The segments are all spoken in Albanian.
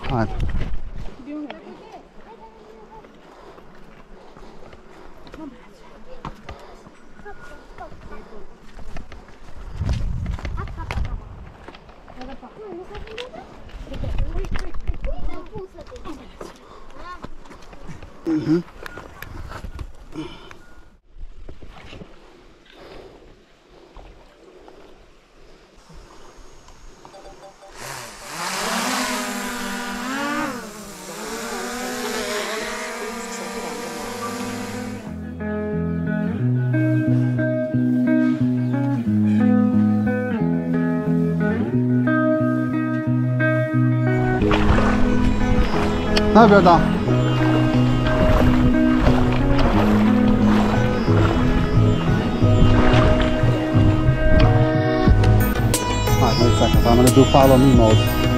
Hajde. Na边的。Wait a second, I'm going to do follow me mode.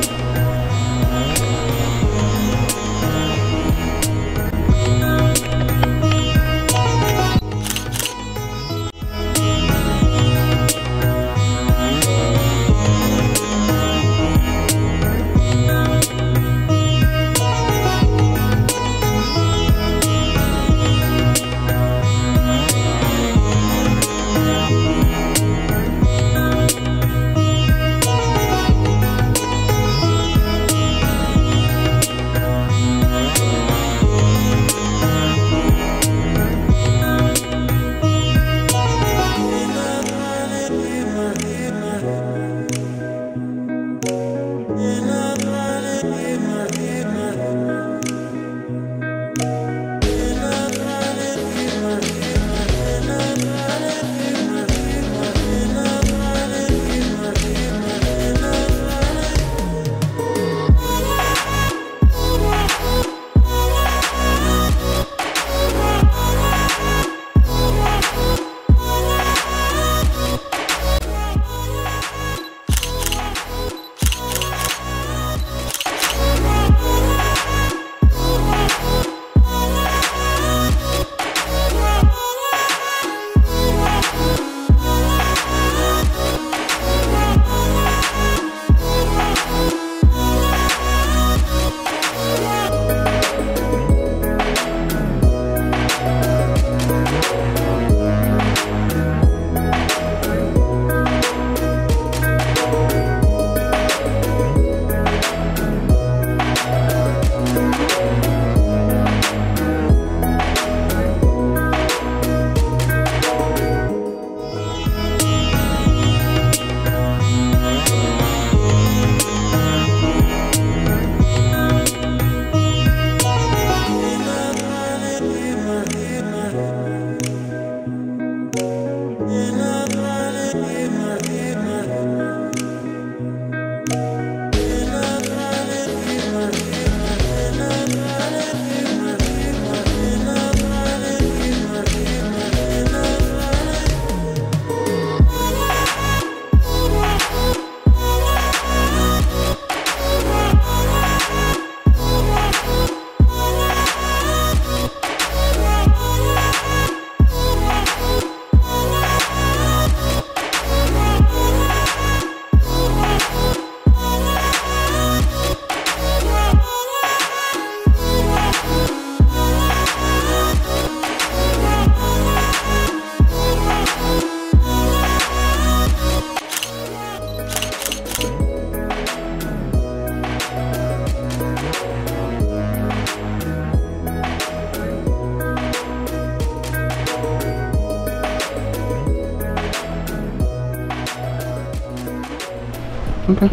Ok.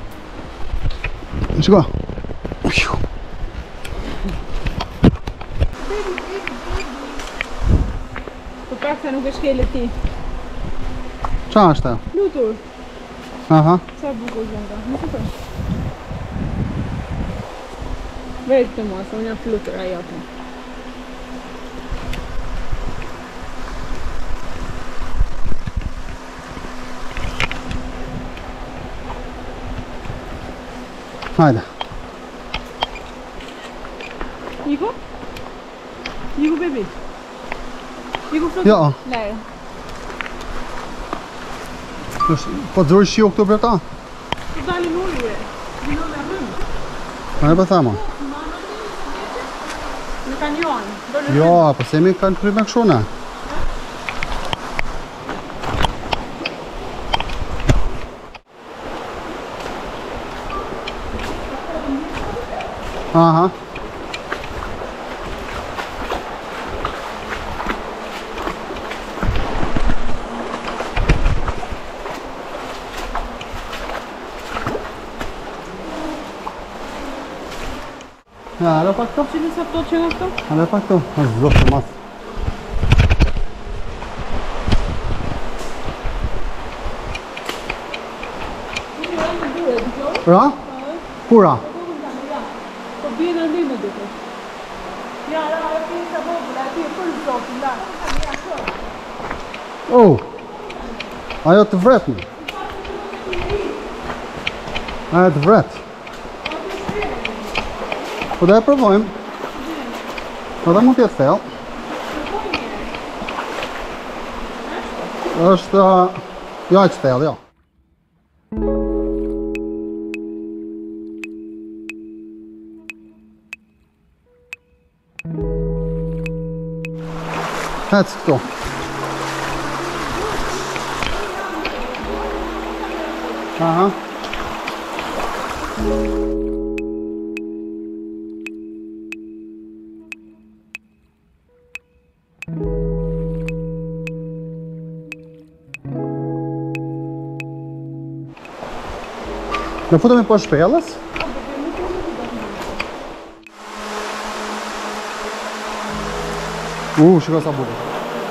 Let's go. Po praksa nuk e shkelet ti. Qa është? Flutur. Aha. Sa bukur gjenda. Nuk e për. Vetë të mua, se unë jam flutur a jote. Hajde. Iku? Iku bebi? Iku flutur? Jo. Lere. Po të zërë shio këto për ta? Të dalin ullje. Vinon e rëmë. Ma e për thama? Në kanion. Jo, po se mi kanë prit me kështu ne. Aha. Ja, ale pak to? Cine s-a tot ce în asta? Ale pak to. Azi zlo frumos. Ra? Kura? Po bie në ndihmë duke. Ja, ajo pjesa e vogël, aty e për zotin, la. Oh! Ajo të vret në? Ajo të vret? Po da e provojmë. Edhe mund t'jetë thellë. është... jo aq thellë, jo. Hec këtu. Aha. Në futemi po shpellës. Shiko sa bukur.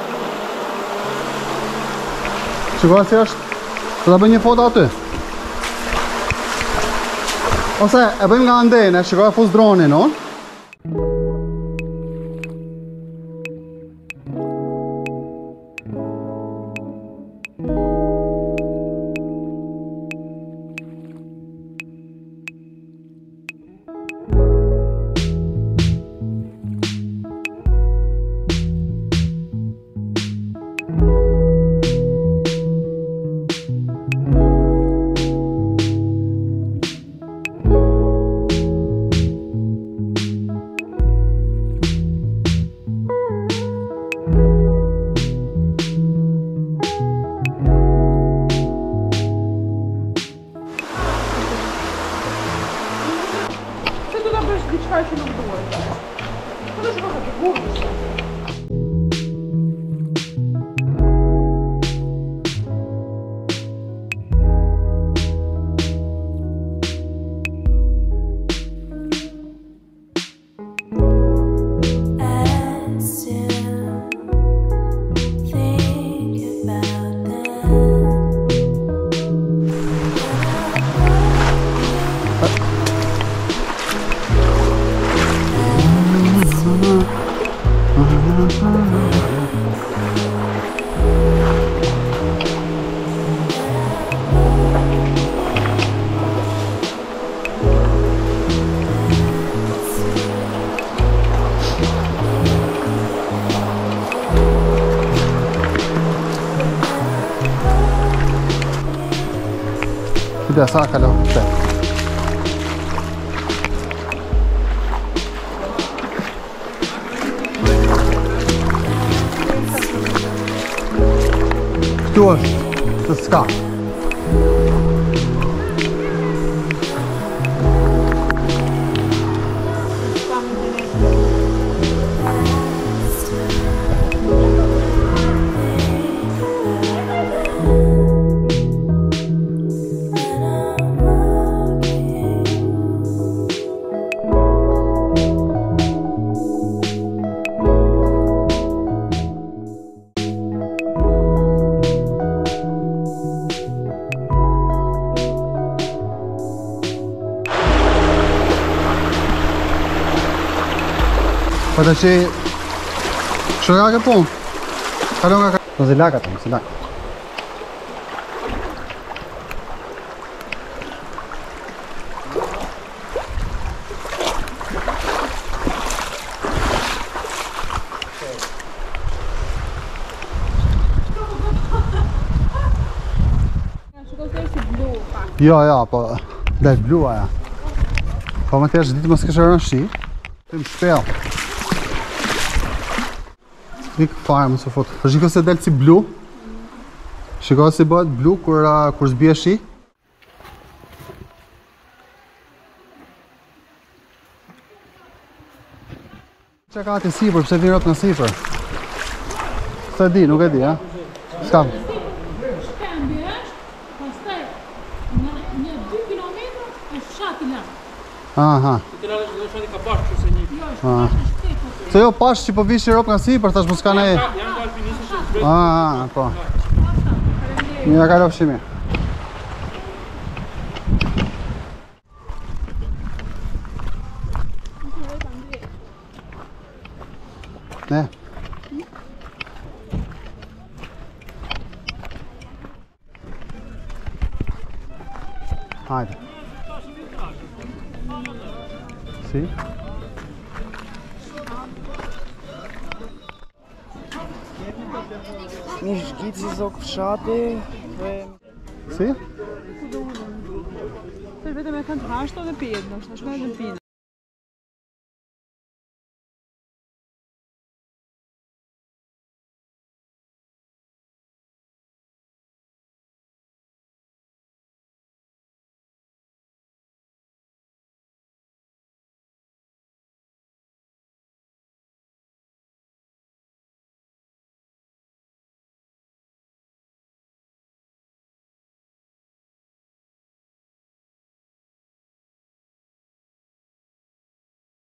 Shiko si është. Të da bëj një foto aty. Ose e bëjmë nga andene, shiko e fus dronin, no? Këtja sa kalon këtë. Këtu është, të s'ka. Po të që... Kështë nga ke punë? Kalon nga ka... Në zilaka të, në zilaka. Jo, po... Dhe blu aja. Po më tesh ditë mos kishe rënë shi. Tim shpell. Ik fare më së fut. Po shiko se del si blu. Shiko si bëhet blu kur zbie shi. Qa ka ati sipër, pse vjen rrot nga sipër? Se di, nuk e di, ha? S'kam. Shpembi është, pastaj një 2 kilometra është fshati larg. Aha. Ti larg është fshati ka bashkë ose një. Jo, është bashkë shtepër. Se jo pash që po vishi rrot nga sipër, tash mos ka ne. Janë do alpinistët që zbret. Ah, po. Mira ka lofshimi. Ne. Hajde. Si? Një shgjitë si zok fshati dhe... Si? Se vetëm e kanë të hashto dhe pijet, është shkojnë dhe pina.